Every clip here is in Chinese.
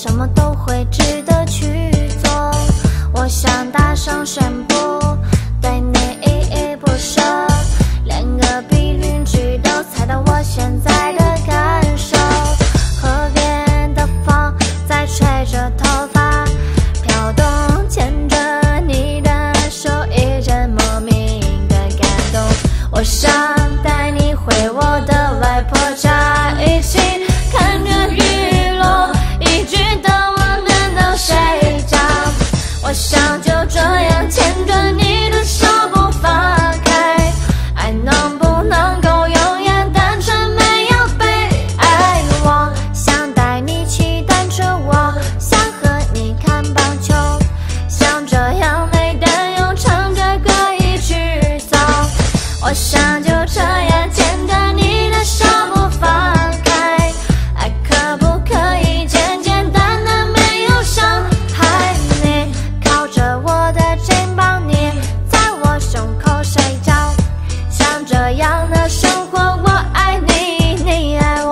什么都会值得去做。我想大声宣布，对你依依不舍，连隔壁邻居都猜到我现在的感受。河边的风在吹着头发飘动，牵着你的手，一阵莫名的感动。我想带你回我的外婆家，一起看着日落，一直到我们都睡着。我想就这样牵着你的手不放开，爱能不能够永远单纯，没有被爱。我想带你骑单车，我想和你看棒球，像这样没担忧，唱着歌一直走。我想就这样牵着你的手不放开，爱可不可以简简单单没有伤害你，靠着我的肩膀，你在我胸口睡觉，像这样的生活，我爱你，你爱我。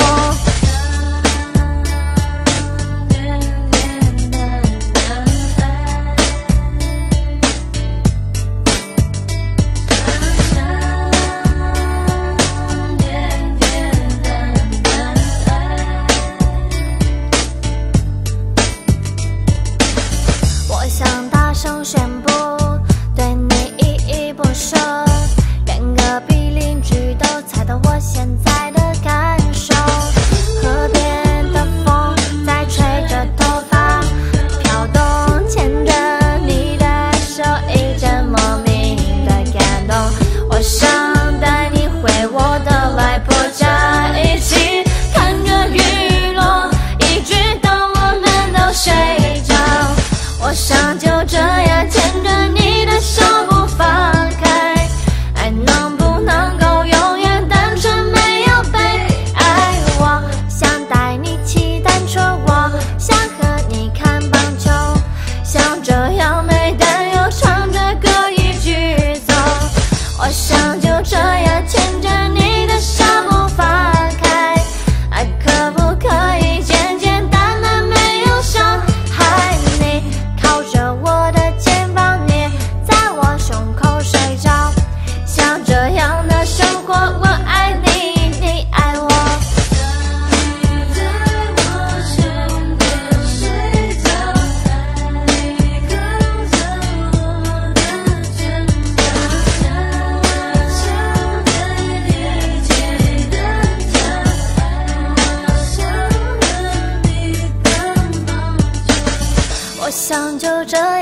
我想大声宣布，对你依依不舍，连隔壁邻居都猜到我现在的感受。河边的风在吹着头发飘动，牵着你的手，一阵莫名的感动。我想带你回我的外婆家，一起看着日落，一直到我们都睡着。我想就这样牵着你的手不放开，爱能不能够永远单纯，没有被爱。我想带你骑单车，我想和你看棒球，像这样没担忧，唱着歌一直走。我想就这样牵着你的手不放开，爱可不可以简简单单没有伤害你，靠着我的肩膀，你在我胸口睡着，像这样的生活，我爱你，你爱我。你在我身边睡着，你靠着我的肩膀，像对你骑单车，我想和你看棒球。我想就这样